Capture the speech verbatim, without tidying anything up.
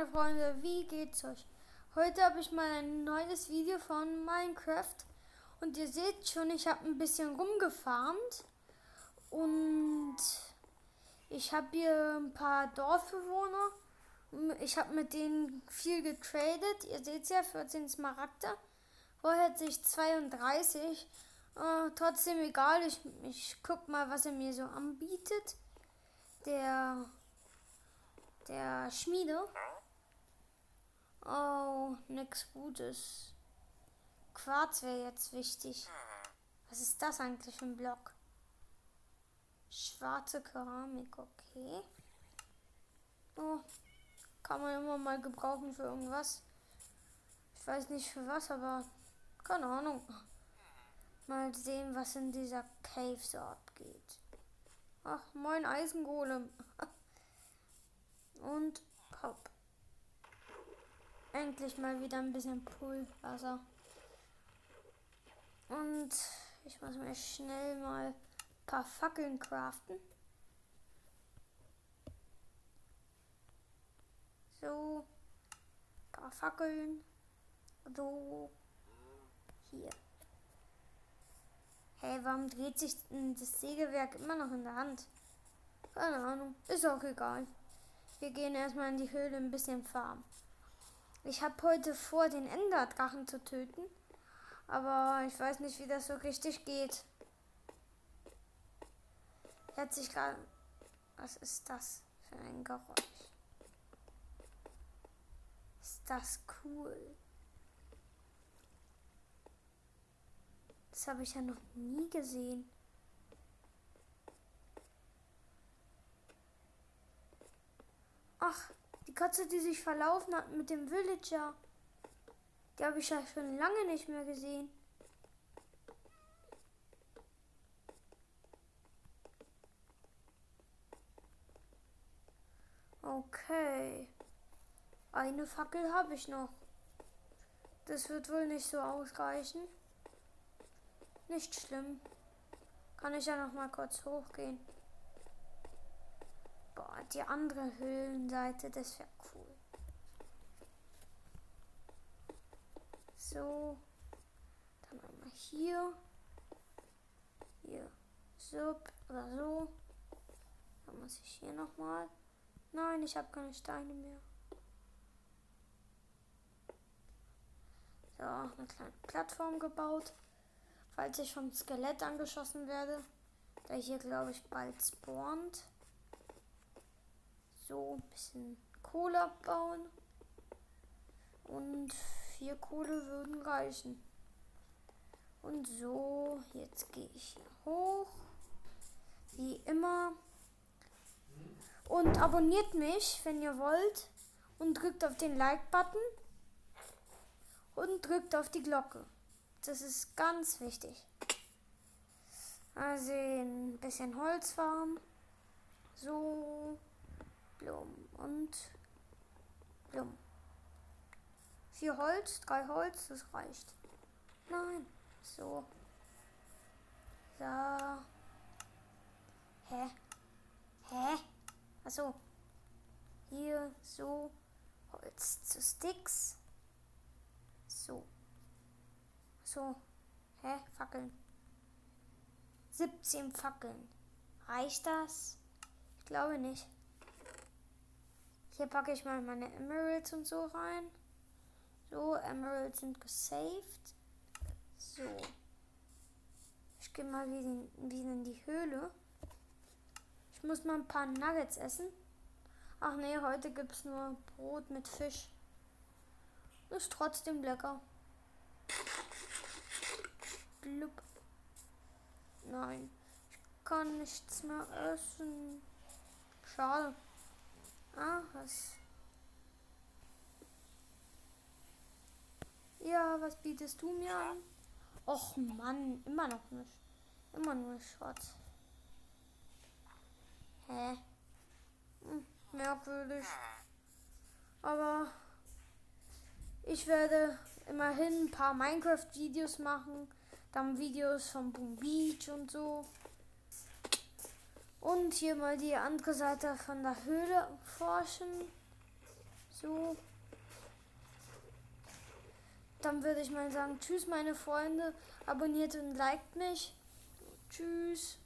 meine Freunde, wie geht's euch? Heute habe ich mal ein neues Video von Minecraft und ihr seht schon, ich habe ein bisschen rumgefarmt und ich habe hier ein paar Dorfbewohner. Ich habe mit denen viel getradet. Ihr seht ja, vierzehn Smaragde. Vorher hatte ich zweiunddreißig. Äh, trotzdem egal, ich, ich guck mal, was er mir so anbietet. Der, der Schmiede. Oh, nix Gutes. Quarz wäre jetzt wichtig. Was ist das eigentlich für ein Block? Schwarze Keramik, okay. Oh, kann man immer mal gebrauchen für irgendwas. Ich weiß nicht für was, aber keine Ahnung. Mal sehen, was in dieser Cave so abgeht. Ach, moin Eisengolem. Und hopp. Endlich mal wieder ein bisschen Poolwasser. Und ich muss mir schnell mal ein paar Fackeln craften. So. Ein paar Fackeln. So. Hier. Hey, warum dreht sich das Sägewerk immer noch in der Hand? Keine Ahnung. Ist auch egal. Wir gehen erstmal in die Höhle ein bisschen farmen. Ich habe heute vor, den Enderdrachen zu töten. Aber ich weiß nicht, wie das so richtig geht. Hat sich gerade... Was ist das für ein Geräusch? Ist das cool? Das habe ich ja noch nie gesehen. Ach, die Katze, die sich verlaufen hat mit dem Villager. Die habe ich ja schon lange nicht mehr gesehen. Okay. Eine Fackel habe ich noch. Das wird wohl nicht so ausreichen. Nicht schlimm. Kann ich ja noch mal kurz hochgehen. Boah, die andere Höhlenseite, das wäre cool. So. Dann einmal hier. Hier. So oder so. Dann muss ich hier noch mal. Nein, ich habe keine Steine mehr. So, eine kleine Plattform gebaut. Falls ich vom Skelett angeschossen werde. Der hier, glaube ich, bald spawnt. So, ein bisschen Kohle abbauen. Und vier Kohle würden reichen. Und so, jetzt gehe ich hier hoch. Wie immer. Und abonniert mich, wenn ihr wollt. Und drückt auf den Like-Button. Und drückt auf die Glocke. Das ist ganz wichtig. Also ein bisschen Holz farmen. So. Blum und Blum. Vier Holz, drei Holz, das reicht. Nein. So. So. Hä? Hä? Achso. Hier so. Holz zu Sticks. So. So. Hä? Fackeln. siebzehn Fackeln. Reicht das? Ich glaube nicht. Hier packe ich mal meine Emeralds und so rein. So, Emeralds sind gesaved. So. Ich gehe mal wieder, wieder in die Höhle. Ich muss mal ein paar Nuggets essen. Ach nee, heute gibt es nur Brot mit Fisch. Ist trotzdem lecker. Blub. Nein, ich kann nichts mehr essen. Schade. Ah, was? Ja, was bietest du mir an? Och Mann, immer noch nicht. Immer nur Schrott. Hä? Hm, merkwürdig. Aber ich werde immerhin ein paar Minecraft-Videos machen. Dann Videos von Boom Beach und so. Und hier mal die andere Seite von der Höhle forschen. So. Dann würde ich mal sagen, tschüss meine Freunde, abonniert und liked mich. Tschüss.